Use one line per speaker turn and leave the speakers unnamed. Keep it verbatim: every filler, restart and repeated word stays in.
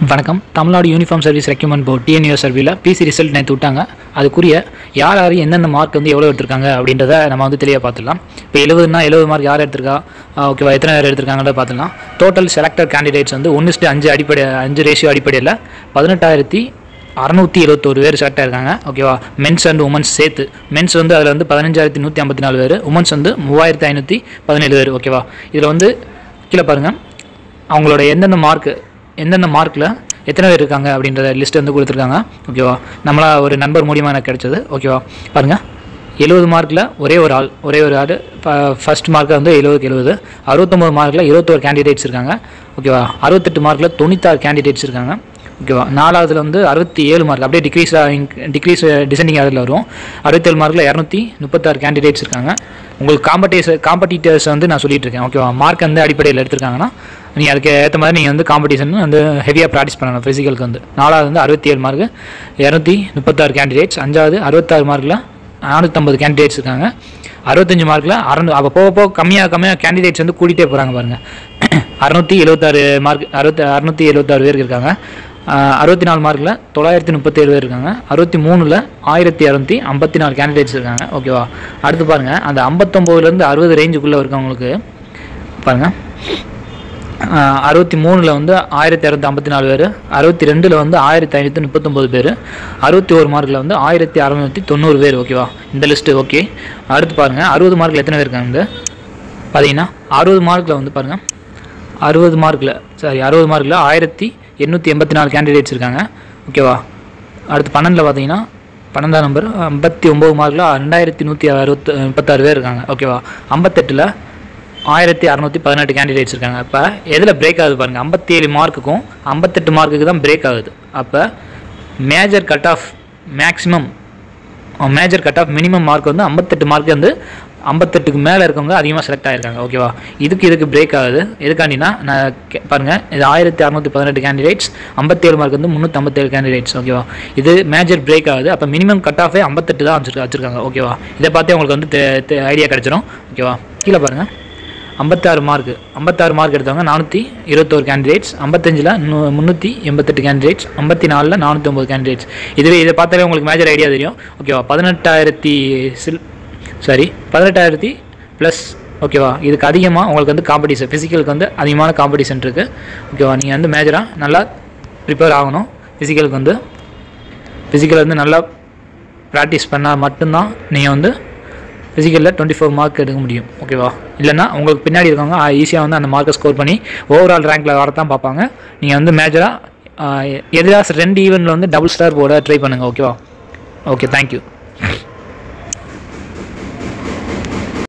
வணக்கம். Tamil Nadu uniform service recruitment board TNU சர்வீல PC result நேற்று விட்டாங்க. அதுக்குரிய யார் யார் எந்தெந்த மார்க் வந்து எவ்வளோ எடுத்திருக்காங்க அப்படின்றத நம்ம வந்து தெளிவாக பார்த்துடலாம். இப்போ எழுபதுனா எழுபது மார்க் யார் எடுத்திருக்கா, ஓகேவா, எத்தனை பேர் எடுத்திருக்காங்கன்றத பார்த்துலாம். டோட்டல் செலக்டட் கேண்டிடேட்ஸ் வந்து ஒன்று அஞ்சு அடிப்படை அஞ்சு ரேஷியோ அடிப்படையில் பதினெட்டாயிரத்தி அறநூற்றி எழுபத்தோரு பேர் செலக்ட் ஆயிருக்காங்க. ஓகேவா, மென்ஸ் அண்ட் உமன்ஸ் சேர்த்து. மென்ஸ் வந்து அதில் வந்து பதினஞ்சாயிரத்தி நூற்றி ஐம்பத்தி நாலு பேர், உமன்ஸ் வந்து மூவாயிரத்தி ஐநூற்றி பதினேழு பேர். ஓகேவா, இதில் வந்து கீழே பாருங்கள் அவங்களோட எந்தெந்த மார்க்கு எந்தெந்த மார்க்கில் எத்தனை பேர் இருக்காங்க அப்படின்றத லிஸ்ட் வந்து கொடுத்துருக்காங்க. ஓகேவா, நம்மளா ஒரு நண்பர் மூலியமாக எனக்கு கிடைச்சது. ஓகேவா, பாருங்கள் எழுபது மார்க்கில் ஒரே ஒரு ஆள் ஒரே ஒரு ஆள் ஃபஸ்ட் மார்க்கில் வந்து எழுபதுக்கு எழுபது அறுபத்தொம்பது மார்க்கில் இருபத்தோரு கேண்டிடேட்ஸ் இருக்காங்க. ஓகேவா, அறுபத்தெட்டு மார்க்கில் தொண்ணூத்தாறு கேண்டிடேட்ஸ் இருக்காங்க. ஓகேவா, நாலாவதுல வந்து அறுபத்தி ஏழு மார்க் அப்படியே டிக்ரீஸ் டிக்ரீஸ் டிசெண்டிங் ஆர்டரில் வரும். அறுபத்தேழு மார்க்கில் இரநூத்தி முப்பத்தாறு கேண்டிடேட்ஸ் இருக்காங்க. உங்களுக்கு காம்படிஸ் காம்படிட்டர்ஸ் வந்து நான் சொல்லிட்டு இருக்கேன். ஓகேவா, மார்க் வந்து அடிப்படையில் எடுத்திருக்காங்கன்னா நீங்கள் அதுக்கு ஏற்ற மாதிரி நீங்கள் வந்து காம்படிஷன் வந்து ஹெவியாக ப்ராக்டிஸ் பண்ணணும். ஃபிசிக்கலுக்கு வந்து நாலாவது வந்து அறுபத்தி ஏழு மார்க்கு இரநூத்தி முப்பத்தாறு கேண்டிடேட்ஸ். அஞ்சாவது அறுபத்தாறு மார்க்கில் நானூற்றம்பது கேண்டிடேட்ஸ் இருக்காங்க. அறுபத்தஞ்சு மார்க்கில் அறநூ அப்போ போக போக கம்மியாக கம்மியாக கேண்டிடேட்ஸ் வந்து கூட்டிகிட்டே போகிறாங்க பாருங்கள். அறுநூற்றி எழுபத்தாறு மார்க் அறுபத்தி அறுநூற்றி எழுபத்தாறு பேருக்கு இருக்காங்க. அறுபத்தி நாலு மார்க்கில் தொள்ளாயிரத்தி முப்பத்தேழு பேர் இருக்காங்க. அறுபத்தி மூணில் ஆயிரத்தி இரநூத்தி ஐம்பத்தி நாலு கேண்டிடேட்ஸ் இருக்காங்க. ஓகேவா, அடுத்து பாருங்கள் அந்த ஐம்பத்தொம்போதுலேருந்து அறுபது ரேஞ்சுக்குள்ளே இருக்கவங்களுக்கு பாருங்கள். அறுபத்தி மூணில் வந்து ஆயிரத்தி இரநூத்தி ஐம்பத்தி நாலு பேர், அறுபத்தி ரெண்டில் வந்து ஆயிரத்தி ஐநூற்றி முப்பத்தொம்போது பேர், அறுபத்தி ஒரு மார்க்கில் வந்து ஆயிரத்தி அறநூற்றி தொண்ணூறு பேர். ஓகேவா, இந்த லிஸ்ட்டு ஓகே. அடுத்து பாருங்கள் அறுபது மார்க்கில் எத்தனை பேர் இருக்காங்க பார்த்தீங்கன்னா அறுபது மார்க்கில் வந்து பாருங்கள் அறுபது மார்க்கில் சாரி அறுபது மார்க்கில் ஆயிரத்தி எண்ணூற்றி எண்பத்தி நாலு கேண்டிடேட்ஸ் இருக்காங்க. ஓகேவா, அடுத்து பன்னெண்டில் பார்த்தீங்கன்னா பன்னெண்டாம் நம்பர் ஐம்பத்தி ஒம்பது மார்க்கில் ரெண்டாயிரத்தி நூற்றி அறுபத்தி முப்பத்தாறு பேர் இருக்காங்க. ஓகேவா, ஐம்பத்தெட்டில் ஆயிரத்தி அறநூற்றி பதினெட்டு கேண்டிடேட்ஸ் இருக்காங்க. அப்போ எதில் பிரேக் ஆகுது பாருங்கள், ஐம்பத்தி ஏழு மார்க்குக்கும் ஐம்பத்தெட்டு மார்க்குக்கு தான் பிரேக் ஆகுது. அப்போ major cut off maximum major cut off minimum mark வந்து ஐம்பத்தெட்டு மார்க்கு வந்து ஐம்பத்தெட்டுக்கு மேலே இருக்கவங்க அதிகமாக செலக்ட் ஆகிருக்காங்க. ஓகேவா, இதுக்கு இதுக்கு பிரேக் ஆகுது. எதுக்காண்டினா நான் பாருங்கள் இது ஆயிரத்தி அறநூற்றி பதினெட்டு கேண்டிடேட்ஸ், ஐம்பத்தேழு மார்க் வந்து முந்நூற்றி ஐம்பத்தேழு கேண்டிடேட்ஸ். ஓகேவா, இது மேஜர் பிரேக் ஆகுது. அப்போ மினிமம் கட் ஆஃபே ஐம்பத்தெட்டு தான் வச்சுருக்கா வச்சுருக்காங்க. ஓகேவா, இதை பார்த்தே உங்களுக்கு வந்து ஐடியா கிடச்சிரும். ஓகேவா, கீழே பாருங்கள் ஐம்பத்தாறு மார்க்கு ஐம்பத்தாறு மார்க் எடுத்தவங்க நானூற்றி இருபத்தோரு கேண்டிடேட்ஸ், ஐம்பத்தஞ்சில் முந்நூற்றி எண்பத்தெட்டு கேண்டிடேட்ஸ், ஐம்பத்தி நாலில் நானூற்றி ஒம்பது கேண்டிடேட்ஸ். இதுவே இதை பார்த்தாலே உங்களுக்கு மேஜர் ஐடியா தெரியும். ஓகேவா, பதினெட்டாயிரத்தி சில் சாரி பதினெட்டாயிரத்தி ப்ளஸ். ஓகேவா, இதுக்கு அதிகமாக உங்களுக்கு வந்து காம்படிஷன் ஃபிசிக்கலுக்கு வந்து அதிகமான காம்படிஷன் இருக்குது. ஓகேவா, நீங்கள் வந்து மேஜராக நல்லா ப்ரிப்பேர் ஆகணும். ஃபிசிக்கலுக்கு வந்து ஃபிசிக்கல் வந்து நல்லா ப்ராக்டிஸ் பண்ணால் மட்டும்தான் நீங்கள் வந்து ஃபிசிக்கலில் டுவெண்ட்டி ஃபோர் மார்க் எடுக்க முடியும். ஓகேவா, இல்லைனா உங்களுக்கு பின்னாடி இருக்கவங்க ஈஸியாக வந்து அந்த மார்க்கை ஸ்கோர் பண்ணி ஓவரால் ரேங்கில் வரத்தான் பார்ப்பாங்க. நீங்கள் வந்து மேஜராக எதிராக ரெண்டு ஈவெண்ட்டில் வந்து டபுள் ஸ்டார் போட ட்ரை பண்ணுங்கள். ஓகேவா, ஓகே, தேங்க்யூ.